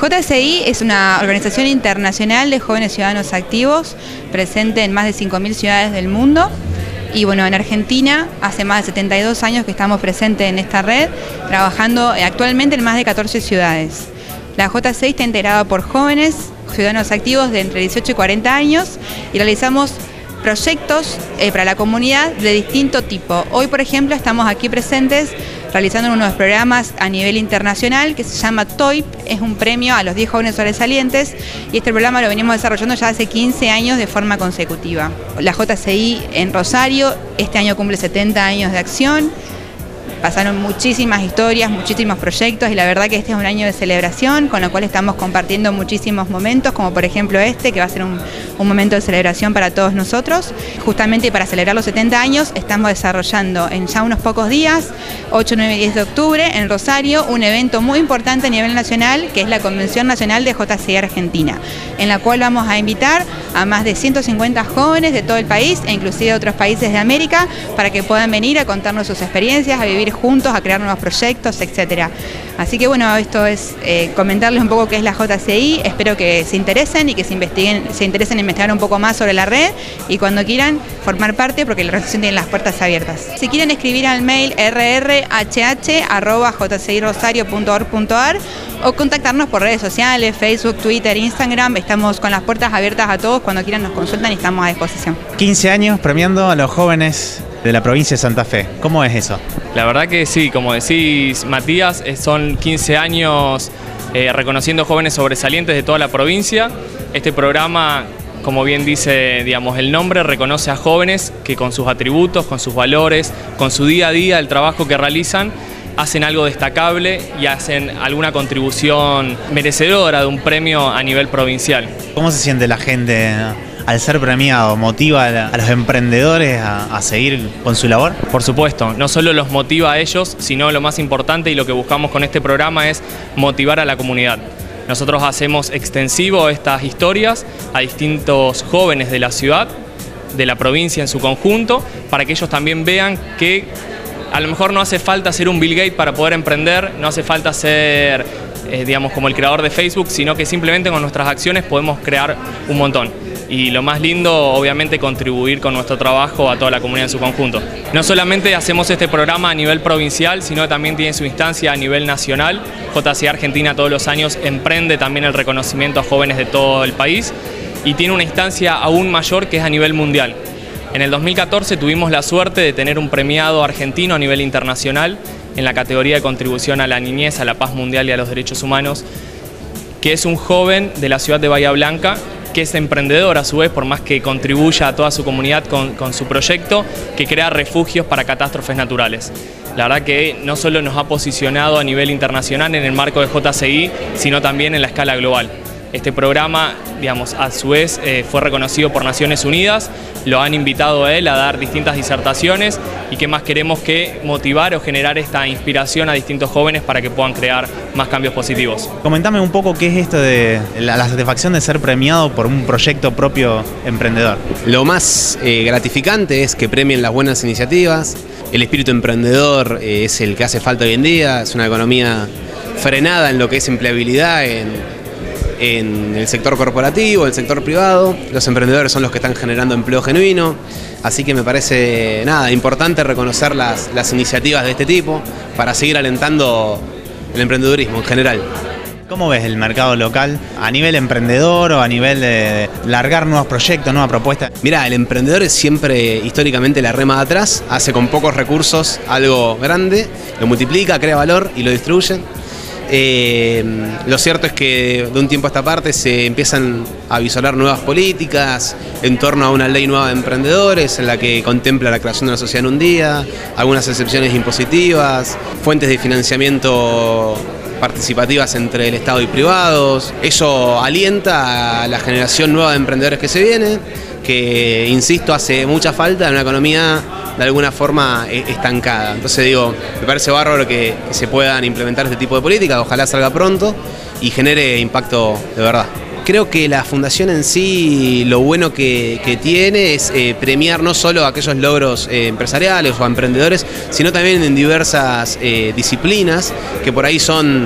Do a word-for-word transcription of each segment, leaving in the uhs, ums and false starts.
J S I es una organización internacional de jóvenes ciudadanos activos, presente en más de cinco mil ciudades del mundo. Y bueno, en Argentina hace más de setenta y dos años que estamos presentes en esta red, trabajando actualmente en más de catorce ciudades. La J S I está integrada por jóvenes ciudadanos activos de entre dieciocho y cuarenta años y realizamos proyectos eh, para la comunidad de distinto tipo. Hoy, por ejemplo, estamos aquí presentes realizando unos programas a nivel internacional que se llama T O I P, es un premio a los diez jóvenes sobresalientes y este programa lo venimos desarrollando ya hace quince años de forma consecutiva. La J S I en Rosario este año cumple setenta años de acción. Pasaron muchísimas historias, muchísimos proyectos y la verdad que este es un año de celebración con lo cual estamos compartiendo muchísimos momentos, como por ejemplo este, que va a ser un, un momento de celebración para todos nosotros. Justamente para celebrar los setenta años estamos desarrollando en ya unos pocos días, ocho, nueve y diez de octubre, en Rosario, un evento muy importante a nivel nacional, que es la Convención Nacional de J S I Argentina, en la cual vamos a invitar a más de ciento cincuenta jóvenes de todo el país, e inclusive de otros países de América, para que puedan venir a contarnos sus experiencias, a vivir juntos, a crear nuevos proyectos, etcétera. Así que bueno, esto es eh, comentarles un poco qué es la J S I, espero que se interesen y que se investiguen, se interesen en investigar un poco más sobre la red y cuando quieran formar parte, porque la organización tiene las puertas abiertas. Si quieren escribir al mail r r h h arroba j s i rosario punto org punto a r o contactarnos por redes sociales, Facebook, Twitter, Instagram, estamos con las puertas abiertas a todos, cuando quieran nos consultan y estamos a disposición. quince años premiando a los jóvenes de la provincia de Santa Fe, ¿cómo es eso? La verdad que sí, como decís Matías, son quince años eh, reconociendo jóvenes sobresalientes de toda la provincia. Este programa, como bien dice digamos, el nombre, reconoce a jóvenes que con sus atributos, con sus valores, con su día a día, el trabajo que realizan, hacen algo destacable y hacen alguna contribución merecedora de un premio a nivel provincial. ¿Cómo se siente la gente al ser premiado? ¿Motiva a los emprendedores a, a seguir con su labor? Por supuesto, no solo los motiva a ellos, sino lo más importante y lo que buscamos con este programa es motivar a la comunidad. Nosotros hacemos extensivo estas historias a distintos jóvenes de la ciudad, de la provincia en su conjunto, para que ellos también vean que a lo mejor no hace falta ser un Bill Gates para poder emprender, no hace falta ser, eh, digamos, como el creador de Facebook, sino que simplemente con nuestras acciones podemos crear un montón. Y lo más lindo, obviamente, contribuir con nuestro trabajo a toda la comunidad en su conjunto. No solamente hacemos este programa a nivel provincial, sino también tiene su instancia a nivel nacional. J S I Argentina todos los años emprende también el reconocimiento a jóvenes de todo el país y tiene una instancia aún mayor que es a nivel mundial. En el dos mil catorce tuvimos la suerte de tener un premiado argentino a nivel internacional en la categoría de contribución a la niñez, a la paz mundial y a los derechos humanos, que es un joven de la ciudad de Bahía Blanca, que es emprendedor a su vez, por más que contribuya a toda su comunidad con, con su proyecto, que crea refugios para catástrofes naturales. La verdad que no solo nos ha posicionado a nivel internacional en el marco de J S I, sino también en la escala global. Este programa, digamos, a su vez eh, fue reconocido por Naciones Unidas, lo han invitado a él a dar distintas disertaciones y qué más queremos que motivar o generar esta inspiración a distintos jóvenes para que puedan crear más cambios positivos. Comentame un poco qué es esto de la, la satisfacción de ser premiado por un proyecto propio emprendedor. Lo más eh, gratificante es que premien las buenas iniciativas, el espíritu emprendedor eh, es el que hace falta hoy en día, es una economía frenada en lo que es empleabilidad, en en el sector corporativo, el sector privado. Los emprendedores son los que están generando empleo genuino, así que me parece nada importante reconocer las, las iniciativas de este tipo para seguir alentando el emprendedurismo en general. ¿Cómo ves el mercado local a nivel emprendedor o a nivel de largar nuevos proyectos, nuevas propuestas? Mirá, el emprendedor es siempre históricamente la rema de atrás, hace con pocos recursos algo grande, lo multiplica, crea valor y lo distribuye. Eh, lo cierto es que de un tiempo a esta parte se empiezan a visualizar nuevas políticas en torno a una ley nueva de emprendedores en la que contempla la creación de una sociedad en un día, algunas excepciones impositivas, fuentes de financiamiento participativas entre el Estado y privados. Eso alienta a la generación nueva de emprendedores que se viene, que, insisto, hace mucha falta en una economía de alguna forma estancada. Entonces digo, me parece bárbaro que, que se puedan implementar este tipo de políticas, ojalá salga pronto y genere impacto de verdad. Creo que la fundación en sí, lo bueno que, que tiene es eh, premiar no solo aquellos logros eh, empresariales o emprendedores, sino también en diversas eh, disciplinas que por ahí son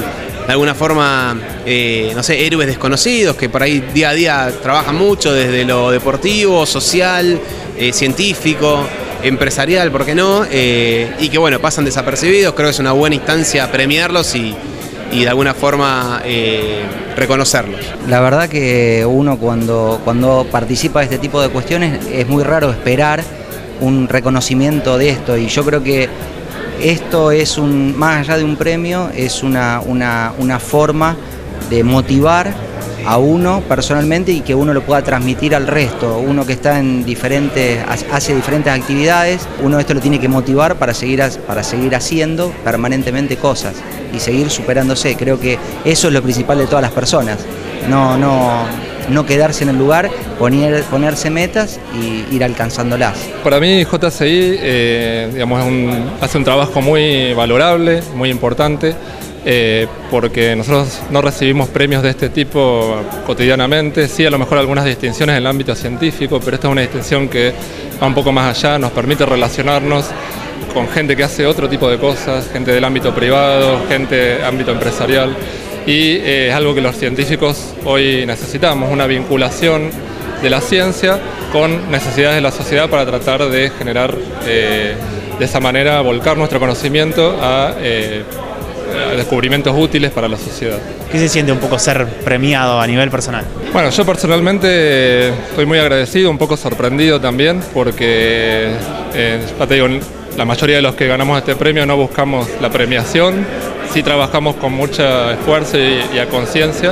de alguna forma, eh, no sé, héroes desconocidos que por ahí día a día trabajan mucho desde lo deportivo, social, eh, científico, empresarial, ¿por qué no? Eh, y que bueno, pasan desapercibidos. Creo que es una buena instancia premiarlos y, y de alguna forma eh, reconocerlos. La verdad que uno cuando, cuando participa de este tipo de cuestiones es muy raro esperar un reconocimiento de esto, y yo creo que esto es un, más allá de un premio, es una, una, una forma de motivar a uno personalmente y que uno lo pueda transmitir al resto. Uno que está en diferentes, hace diferentes actividades, uno esto lo tiene que motivar para seguir, para seguir haciendo permanentemente cosas y seguir superándose. Creo que eso es lo principal de todas las personas. No, no, no quedarse en el lugar, poner, ponerse metas y ir alcanzándolas. Para mí J C I eh, digamos, es un, hace un trabajo muy valorable, muy importante, eh, porque nosotros no recibimos premios de este tipo cotidianamente. Sí, a lo mejor algunas distinciones en el ámbito científico, pero esta es una distinción que va un poco más allá, nos permite relacionarnos con gente que hace otro tipo de cosas, gente del ámbito privado, gente del ámbito empresarial. Y eh, es algo que los científicos hoy necesitamos, una vinculación de la ciencia con necesidades de la sociedad para tratar de generar, eh, de esa manera, volcar nuestro conocimiento a, eh, a descubrimientos útiles para la sociedad. ¿Qué se siente un poco ser premiado a nivel personal? Bueno, yo personalmente estoy muy agradecido, un poco sorprendido también, porque, eh, ya te digo, la mayoría de los que ganamos este premio no buscamos la premiación, sí trabajamos con mucho esfuerzo y, y a conciencia,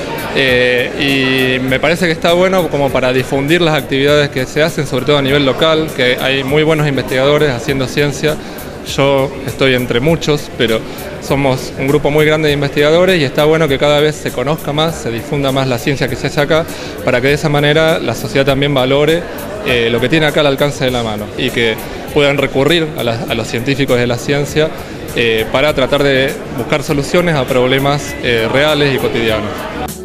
eh, y me parece que está bueno como para difundir las actividades que se hacen, sobre todo a nivel local, que hay muy buenos investigadores haciendo ciencia. Yo estoy entre muchos, pero somos un grupo muy grande de investigadores y está bueno que cada vez se conozca más, se difunda más la ciencia que se hace acá, para que de esa manera la sociedad también valore eh, lo que tiene acá al alcance de la mano y que puedan recurrir a, la, a los científicos de la ciencia eh, para tratar de buscar soluciones a problemas eh, reales y cotidianos.